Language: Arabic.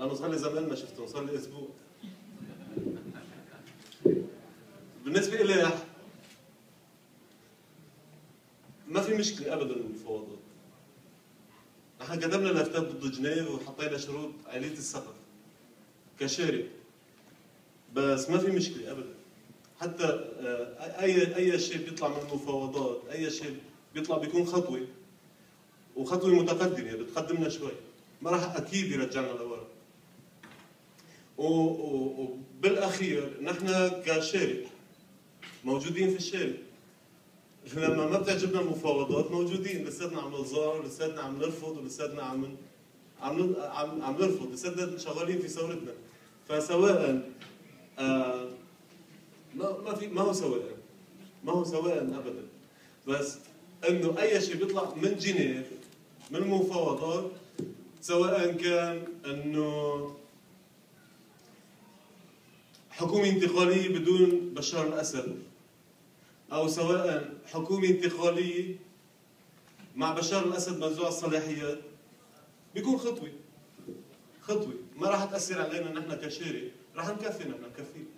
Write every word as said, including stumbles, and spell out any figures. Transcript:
لانه صار لي زمان ما شفتهم، صار لي اسبوع. بالنسبه لي ما في مشكله ابدا بالمفاوضات. نحن قدمنا لافتات ضد جنيف وحطينا شروط عاليه السقف كشارك، بس ما في مشكله ابدا. حتى اي اي شيء بيطلع من المفاوضات، اي شيء بيطلع بيكون خطوه، وخطوه متقدمه بتقدمنا شوي، ما راح اكيد يرجعنا لورا. وبالاخير نحن كشارك موجودين في الشارك، لما ما بتعجبنا المفاوضات موجودين، لساتنا عم نظهر، لساتنا عم نرفض، ولساتنا عم عم عم, عم نرفض، لساتنا شغالين في ثورتنا. فسواء آه ما ما في ما هو سواء ما هو سواء ابدا، بس انه اي شيء بيطلع من جنيف من المفاوضات، سواء كان انه حكومه انتقاليه بدون بشار الاسد، او سواء حكومه انتقاليه مع بشار الاسد منزوع الصلاحيات، بيكون خطوه خطوه ما راح تاثر علينا نحن كشارع، راح نكفي نحن نكفي.